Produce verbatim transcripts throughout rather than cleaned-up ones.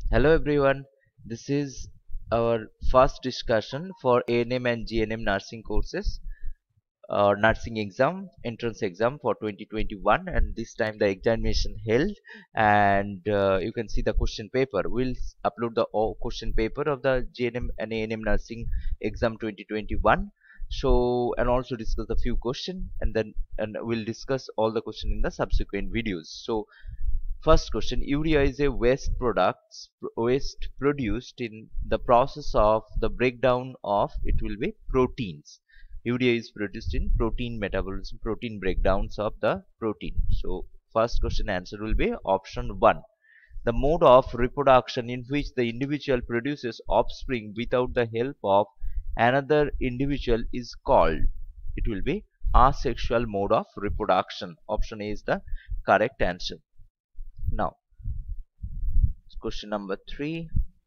Hello everyone, this is our first discussion for A N M and G N M nursing courses or nursing exam, entrance exam for twenty twenty-one, and this time the examination held, and uh, you can see the question paper. We'll s- upload the all question paper of the G N M and A N M nursing exam twenty twenty-one. So, and also discuss a few questions, and then and we'll discuss all the question in the subsequent videos. So first question: urea is a waste product, waste produced in the process of the breakdown of it will be proteins. Urea is produced in protein metabolism, protein breakdowns of the protein. So first question answer will be option one. The mode of reproduction in which the individual produces offspring without the help of another individual is called. It will be asexual mode of reproduction. Option A is the correct answer. Now, question number three.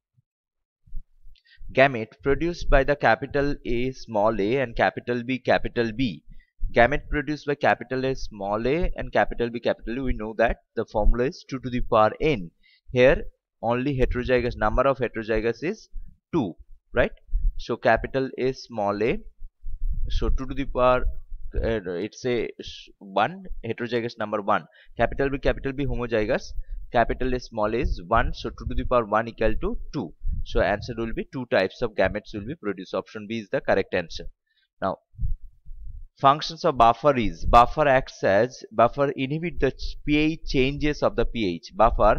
Gamete produced by the capital A small a and capital B capital B. Gamete produced by capital A small a and capital B capital B. We know that the formula is two to the power n. Here only heterozygous number of heterozygous is two, right? So capital A small a. So two to the power uh, it's a sh- one heterozygous number one. Capital B capital B homozygous. Capital A small a is one. So two to the power one equal to two. So answer will be two types of gametes will be produced. Option B is the correct answer. Now functions of buffer is buffer acts as buffer inhibit the ch- pH changes of the pH. Buffer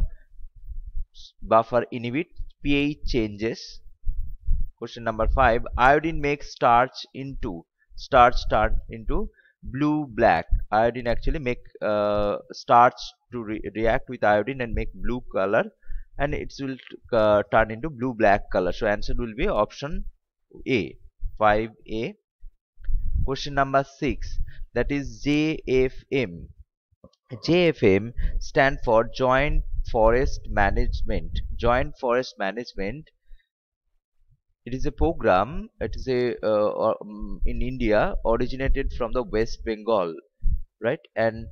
buffer inhibit pH changes. Question number five. Iodine makes starch into starch start into blue black. Iodine actually make uh, starch to re react with iodine and make blue color, and it will uh, turn into blue black color. So answer will be option A, five A. Question number six, that is J F M. J F M stand for Joint Forest Management. Joint Forest Management, it is a program. It is a uh, or, um, in India, originated from the West Bengal, right? And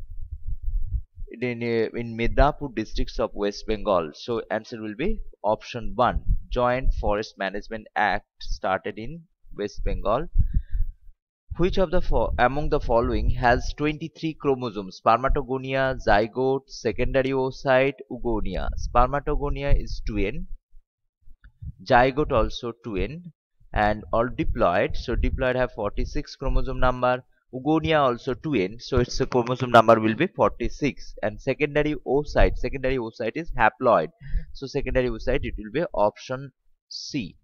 in uh, in Midnapur districts of West Bengal. So answer will be option one. Joint Forest Management Act started in West Bengal. Which of the fo- among the following has twenty-three chromosomes? Spermatogonia, zygote, secondary oocyte, oogonia. Spermatogonia is two N, zygote also two N, and all diploid. So diploid have forty-six chromosome number. Oogonia also two N, so its a chromosome number will be forty-six. And secondary oocyte, secondary oocyte is haploid. So secondary oocyte it will be option C.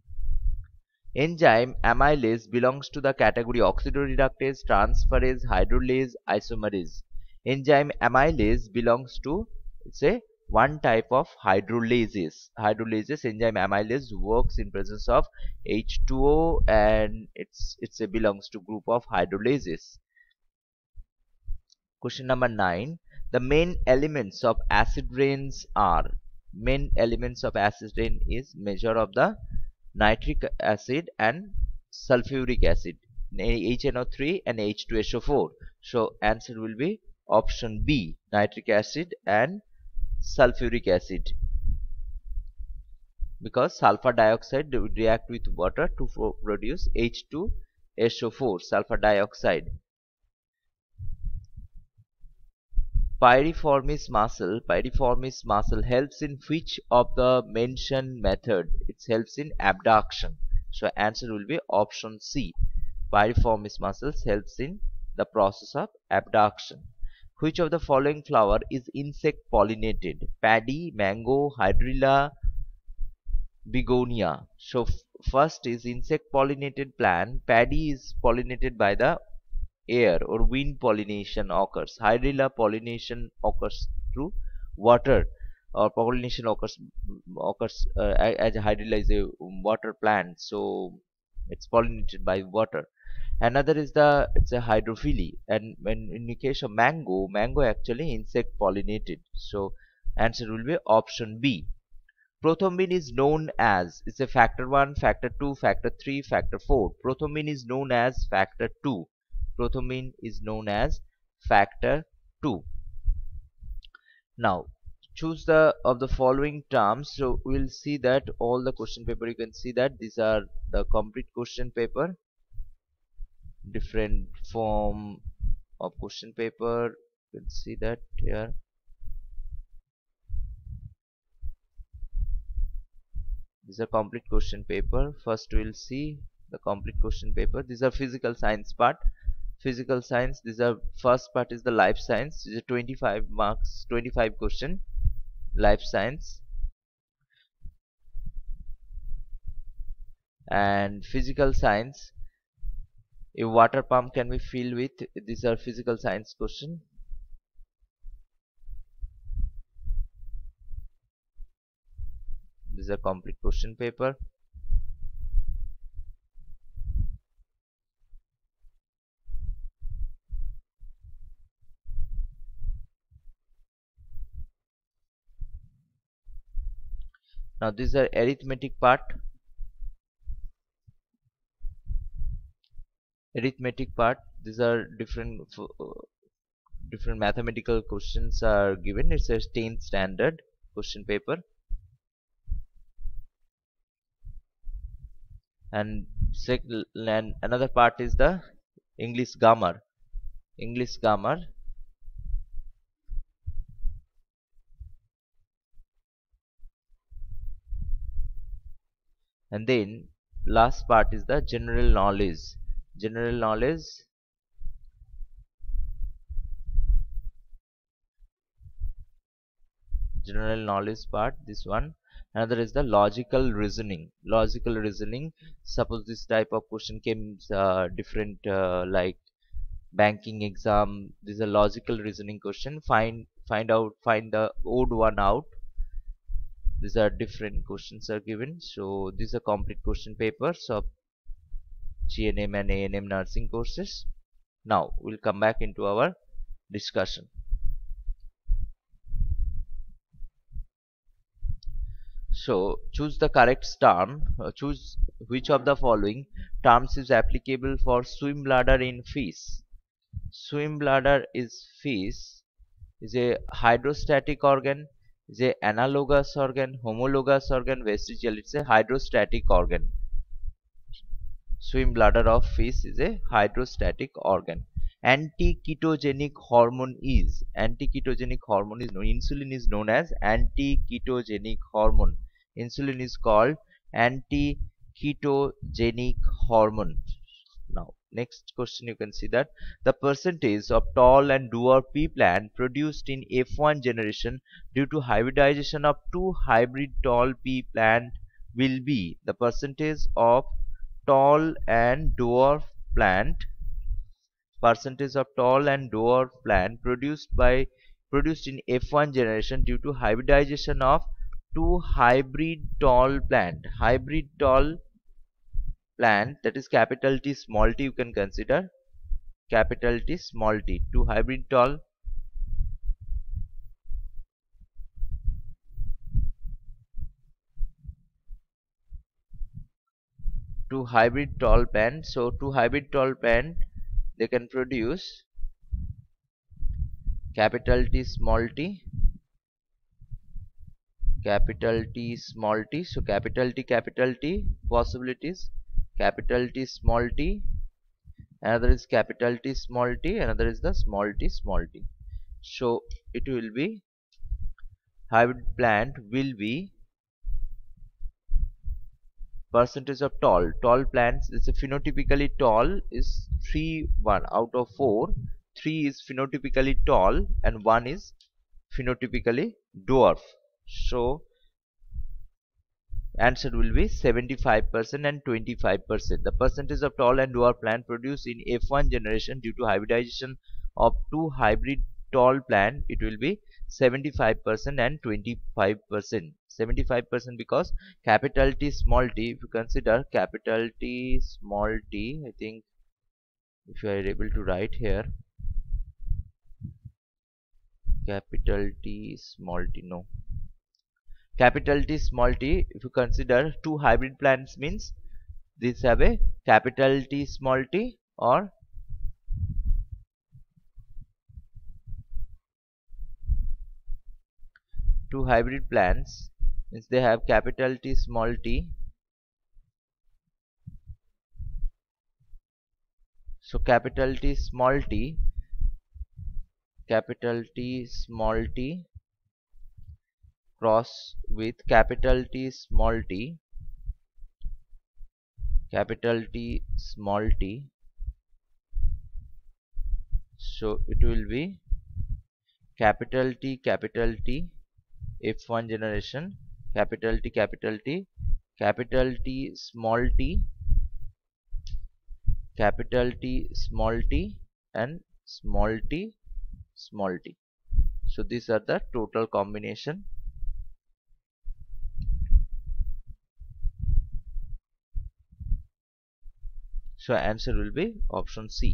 Enzyme amylase belongs to the category oxidoreductase, transferase, hydrolase, isomerase. Enzyme amylase belongs to, it's a one type of hydrolases. Hydrolases, enzyme amylase works in presence of H two O, and it's it's a belongs to group of hydrolases. Question number nine. The main elements of acid rains are, main elements of acid rain is measure of the nitric acid and sulfuric acid, H N O three and H two S O four. So answer will be option B, nitric acid and sulfuric acid, because sulfur dioxide would react with water to fo- produce H two S O four, sulfur dioxide. Piriformis muscle, piriformis muscle helps in which of the mentioned method? It helps in abduction. So answer will be option C. Piriformis muscles helps in the process of abduction. Which of the following flower is insect pollinated? Paddy, mango, hydrilla, begonia. So f- first is insect pollinated plant. Paddy is pollinated by the air or wind pollination occurs. Hydrilla pollination occurs through water, or pollination occurs occurs uh, a- as hydrilla is a water plant, so it's pollinated by water. Another is the it's a hydrophily, and when in the case of mango, mango actually insect pollinated. So answer will be option B. Prothrombin is known as, it's a factor one, factor two, factor three, factor four. Prothrombin is known as factor two. Prothrombin is known as factor two. Now, choose the of the following terms. So we'll see that all the question paper, you can see that these are the complete question paper, different form of question paper. You can see that here. These are complete question paper. First we'll see the complete question paper. These are physical science part. Physical science, these are first part is the life science. These are twenty-five marks, twenty-five question life science. And physical science, a water pump can be filled with, these are physical science question. This is a complete question paper. Now these are arithmetic part. Arithmetic part, these are different uh, different mathematical questions are given. It's a tenth standard question paper. And second, and another part is the English grammar. English grammar. And then last part is the general knowledge. General knowledge. General knowledge part, this one. Another is the logical reasoning. Logical reasoning. Suppose this type of question came uh, different uh, like banking exam. This is a logical reasoning question. Find find out find the odd one out. These are different questions are given. So these are complete question papers of G N M and A N M nursing courses. Now we'll come back into our discussion. So choose the correct term. Uh, choose which of the following terms is applicable for swim bladder in fish. Swim bladder is fish, is a hydrostatic organ, is a analogous organ, homologous organ, vestigial. It's a hydrostatic organ. Swim bladder of fish is a hydrostatic organ. Anti-ketogenic hormone is anti-ketogenic hormone is known. Insulin is known as anti-ketogenic hormone. Insulin is called anti-ketogenic hormone. Now, next question, you can see that the percentage of tall and dwarf pea plant produced in F one generation due to hybridization of two hybrid tall pea plant will be the percentage of tall and dwarf plant percentage of tall and dwarf plant produced by produced in F one generation due to hybridization of two hybrid tall plant. Hybrid tall plant, that is capital T small t, you can consider capital T small t. Two hybrid tall two hybrid tall plant. So two hybrid tall plant, they can produce capital T small t, capital T small t. So capital T capital T possibilities, capital T small t, another is capital T small t, another is the small t small t. So it will be hybrid plant will be percentage of tall tall plants. It's a phenotypically tall is three one out of four. Three is phenotypically tall and one is phenotypically dwarf. So answer will be seventy-five percent and twenty-five percent. The percentage of tall and dwarf plant produced in F one generation due to hybridization of two hybrid tall plant, it will be seventy-five percent and twenty-five percent. seventy-five percent because capital T small t, if you consider capital T small t, I think if you are able to write here capital T small t, no, capital T small t, if you consider two hybrid plants means these have a capital T small t or two hybrid plants means they have capital T small t. So capital T small t, capital T small t cross with capital T small t, capital T small t. So it will be capital T capital T F one generation, capital T capital T, capital T small t, capital T small t, and small t small t. So these are the total combination. So answer will be option C.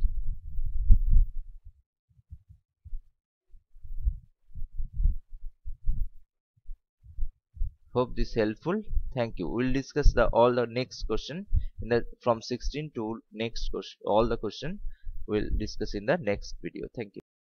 Hope this helpful. Thank you. We'll discuss the all the next question in the from sixteen to next question. All the question we'll discuss in the next video. Thank you.